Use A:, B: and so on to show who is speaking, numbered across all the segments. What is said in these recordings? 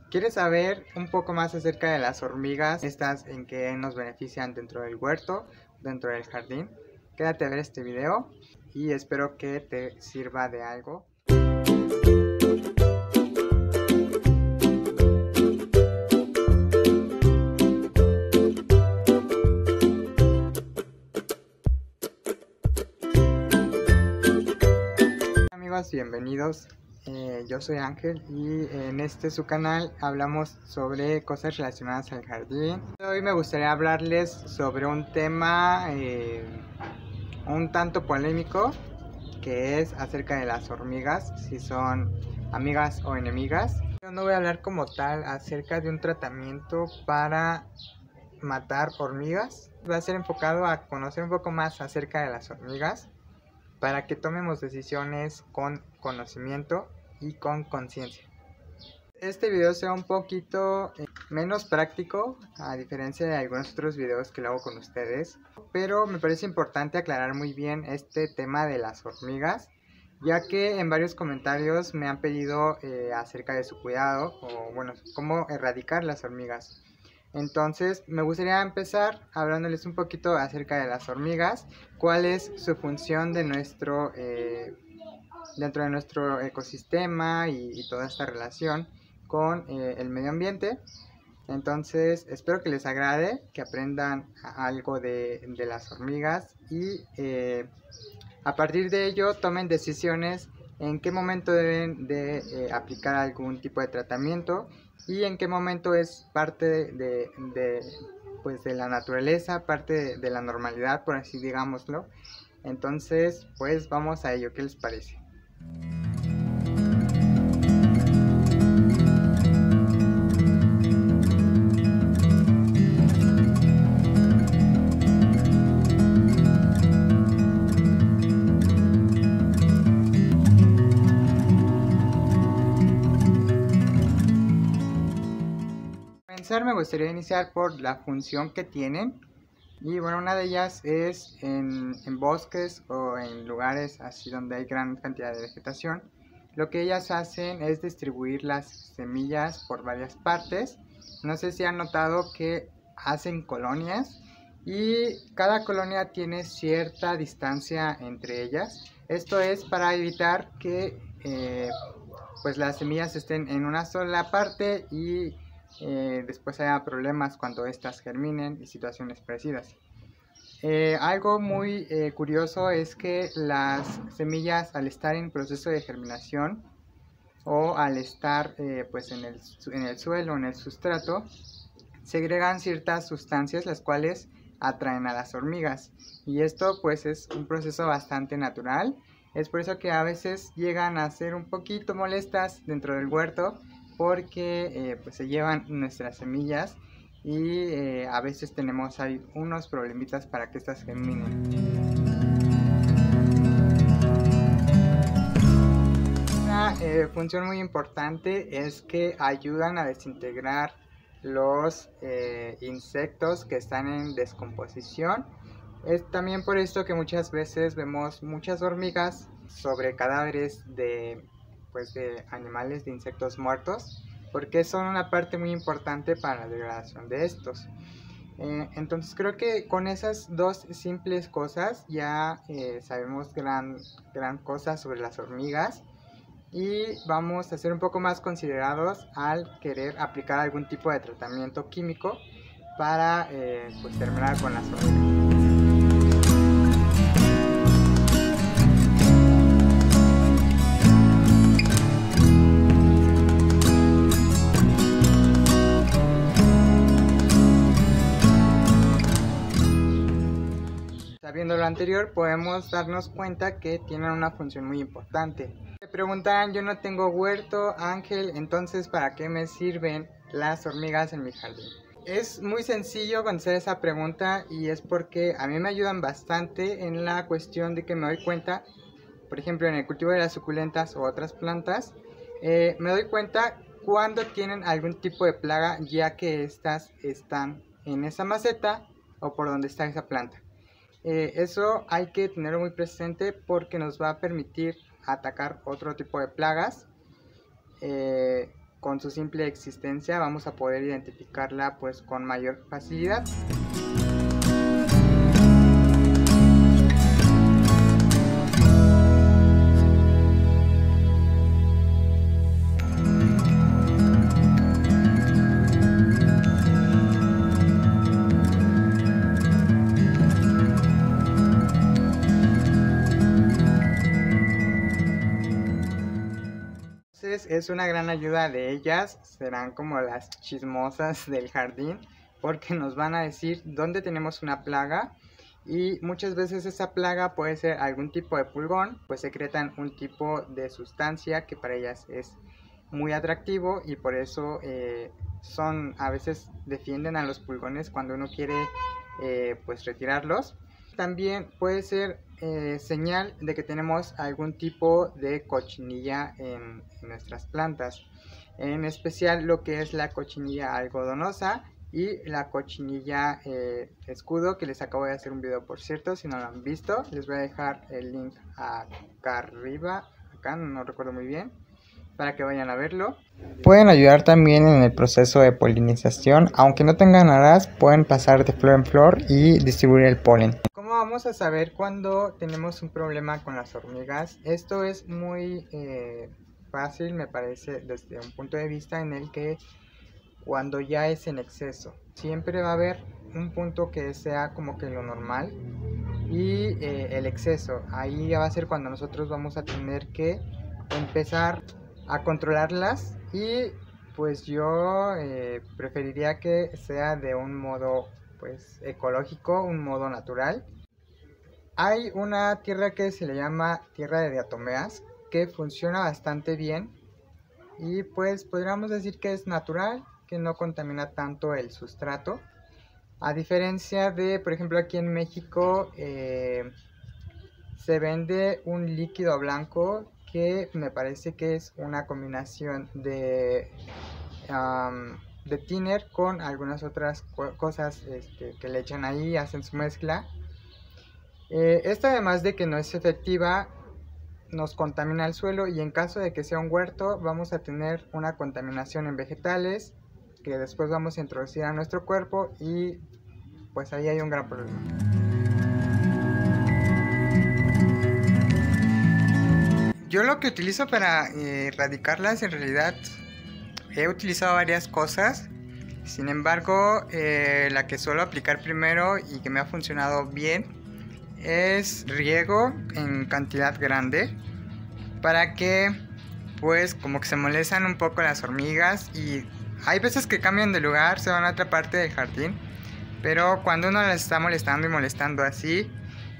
A: ¿Quieres saber un poco más acerca de las hormigas? Estas en que nos benefician dentro del huerto, dentro del jardín. Quédate a ver este video y espero que te sirva de algo. Amigos, bienvenidos. Yo soy Ángel y en este su canal hablamos sobre cosas relacionadas al jardín. Hoy me gustaría hablarles sobre un tema un tanto polémico, que es acerca de las hormigas, si son amigas o enemigas. Yo no voy a hablar como tal acerca de un tratamiento para matar hormigas. Va a ser enfocado a conocer un poco más acerca de las hormigas, para que tomemos decisiones con conocimiento y con conciencia. Este video sea un poquito menos práctico, a diferencia de algunos otros videos que lo hago con ustedes, pero me parece importante aclarar muy bien este tema de las hormigas, ya que en varios comentarios me han pedido acerca de su cuidado, o bueno, cómo erradicar las hormigas. Entonces me gustaría empezar hablándoles un poquito acerca de las hormigas, cuál es su función de dentro de nuestro ecosistema y toda esta relación con el medio ambiente. Entonces espero que les agrade, que aprendan algo de las hormigas y a partir de ello tomen decisiones en qué momento deben de aplicar algún tipo de tratamiento y en qué momento es parte pues de la naturaleza, parte de la normalidad, por así digámoslo. Entonces pues vamos a ello, ¿qué les parece? Me gustaría iniciar por la función que tienen, y bueno, una de ellas es en bosques o en lugares así donde hay gran cantidad de vegetación. Lo que ellas hacen es distribuir las semillas por varias partes. No sé si han notado que hacen colonias y cada colonia tiene cierta distancia entre ellas. Esto es para evitar que pues las semillas estén en una sola parte y después haya problemas cuando estas germinen y situaciones parecidas. Algo muy curioso es que las semillas, al estar en proceso de germinación o al estar pues en el suelo, en el sustrato, segregan ciertas sustancias las cuales atraen a las hormigas, y esto pues es un proceso bastante natural. Es por eso que a veces llegan a ser un poquito molestas dentro del huerto, porque pues se llevan nuestras semillas y a veces tenemos ahí unos problemitas para que estas germinen. Una función muy importante es que ayudan a desintegrar los insectos que están en descomposición. Es también por esto que muchas veces vemos muchas hormigas sobre cadáveres de animales, de insectos muertos, porque son una parte muy importante para la degradación de estos. Entonces creo que con esas dos simples cosas ya sabemos gran cosa sobre las hormigas, y vamos a ser un poco más considerados al querer aplicar algún tipo de tratamiento químico para pues terminar con las hormigas. Sabiendo lo anterior, podemos darnos cuenta que tienen una función muy importante. Se preguntarán, yo no tengo huerto, Ángel, entonces ¿para qué me sirven las hormigas en mi jardín? Es muy sencillo contestar esa pregunta, y es porque a mí me ayudan bastante en la cuestión de que me doy cuenta, por ejemplo en el cultivo de las suculentas o otras plantas, me doy cuenta cuando tienen algún tipo de plaga, ya que estas están en esa maceta o por donde está esa planta. Eso hay que tenerlo muy presente porque nos va a permitir atacar otro tipo de plagas con su simple existencia vamos a poder identificarla pues con mayor facilidad. Es una gran ayuda de ellas, serán como las chismosas del jardín, porque nos van a decir dónde tenemos una plaga, y muchas veces esa plaga puede ser algún tipo de pulgón, pues secretan un tipo de sustancia que para ellas es muy atractivo, y por eso a veces defienden a los pulgones cuando uno quiere pues retirarlos. También puede ser señal de que tenemos algún tipo de cochinilla en nuestras plantas, en especial lo que es la cochinilla algodonosa y la cochinilla escudo, que les acabo de hacer un video, por cierto. Si no lo han visto, les voy a dejar el link acá arriba, acá no recuerdo muy bien, para que vayan a verlo. Pueden ayudar también en el proceso de polinización, aunque no tengan alas, pueden pasar de flor en flor y distribuir el polen. ¿Cómo vamos a saber cuando tenemos un problema con las hormigas? Esto es muy fácil, me parece, desde un punto de vista en el que cuando ya es en exceso, siempre va a haber un punto que sea como que lo normal y el exceso. Ahí ya va a ser cuando nosotros vamos a tener que empezar a controlarlas, y pues yo preferiría que sea de un modo pues ecológico, un modo natural. Hay una tierra que se le llama tierra de diatomeas, que funciona bastante bien y pues podríamos decir que es natural, que no contamina tanto el sustrato, a diferencia de, por ejemplo, aquí en México se vende un líquido blanco que me parece que es una combinación de thinner con algunas otras cosas que le echan ahí, hacen su mezcla. Esta, además de que no es efectiva, nos contamina el suelo, y en caso de que sea un huerto vamos a tener una contaminación en vegetales que después vamos a introducir a nuestro cuerpo, y pues ahí hay un gran problema. Yo lo que utilizo para erradicarlas, en realidad he utilizado varias cosas. Sin embargo, la que suelo aplicar primero y que me ha funcionado bien es riego en cantidad grande, para que pues como que se molestan un poco las hormigas, y hay veces que cambian de lugar, se van a otra parte del jardín, pero cuando uno las está molestando y molestando así,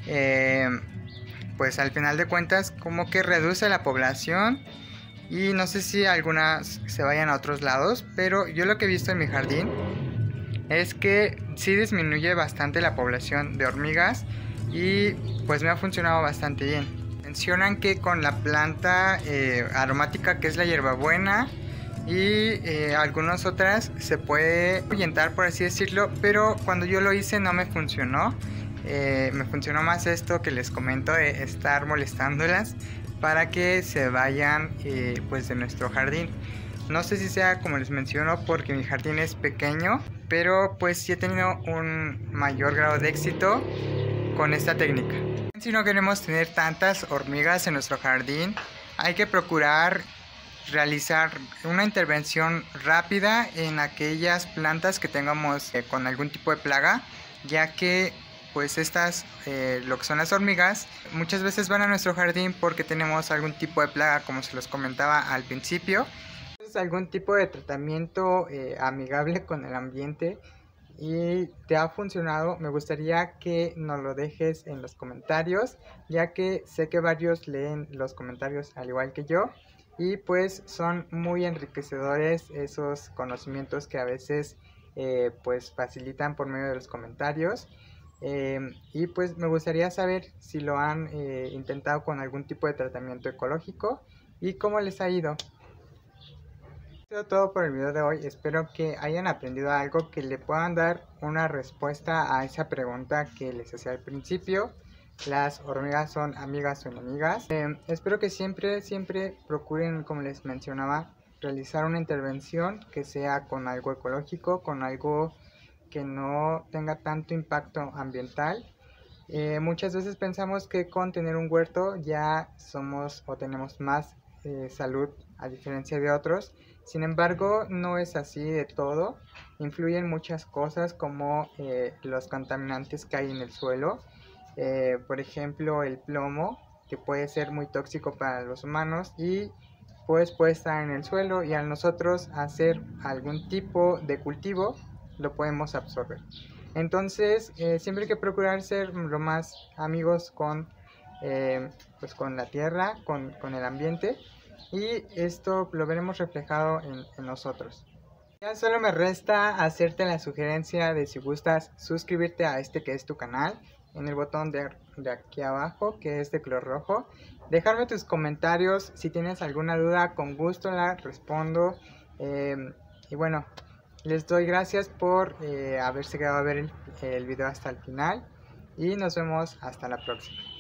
A: pues al final de cuentas como que reduce la población, y no sé si algunas se vayan a otros lados, pero yo lo que he visto en mi jardín es que sí disminuye bastante la población de hormigas, y pues me ha funcionado bastante bien. Mencionan que con la planta aromática, que es la hierbabuena, y algunas otras se puede ahuyentar, por así decirlo, pero cuando yo lo hice no me funcionó. Me funcionó más esto que les comento, de estar molestándolas para que se vayan pues de nuestro jardín. No sé si sea como les menciono, porque mi jardín es pequeño, pero pues sí he tenido un mayor grado de éxito con esta técnica. Si no queremos tener tantas hormigas en nuestro jardín, hay que procurar realizar una intervención rápida en aquellas plantas que tengamos con algún tipo de plaga, ya que pues estas, lo que son las hormigas, muchas veces van a nuestro jardín porque tenemos algún tipo de plaga, como se los comentaba al principio. Es algún tipo de tratamiento amigable con el ambiente y te ha funcionado, me gustaría que nos lo dejes en los comentarios, ya que sé que varios leen los comentarios al igual que yo, y pues son muy enriquecedores esos conocimientos que a veces pues facilitan por medio de los comentarios. Y pues me gustaría saber si lo han intentado con algún tipo de tratamiento ecológico y cómo les ha ido. Esto es todo por el video de hoy. Espero que hayan aprendido algo, que le puedan dar una respuesta a esa pregunta que les hacía al principio: ¿las hormigas son amigas o enemigas? Espero que siempre procuren, como les mencionaba, realizar una intervención que sea con algo ecológico, con algo que no tenga tanto impacto ambiental. Muchas veces pensamos que con tener un huerto ya somos o tenemos más salud a diferencia de otros. Sin embargo, no es así de todo. Influyen muchas cosas como los contaminantes que hay en el suelo. Por ejemplo, el plomo, que puede ser muy tóxico para los humanos y pues puede estar en el suelo, y al nosotros hacer algún tipo de cultivo lo podemos absorber. Entonces, siempre hay que procurar ser lo más amigos pues con la tierra, con el ambiente, y esto lo veremos reflejado en nosotros. Ya solo me resta hacerte la sugerencia de, si gustas, suscribirte a este que es tu canal en el botón de aquí abajo, que es de color rojo. Dejarme tus comentarios, si tienes alguna duda, con gusto la respondo. Y bueno, les doy gracias por haberse quedado a ver el video hasta el final, y nos vemos hasta la próxima.